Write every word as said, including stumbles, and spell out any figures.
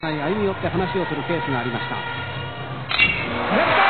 歩み寄って話をするケースがありました。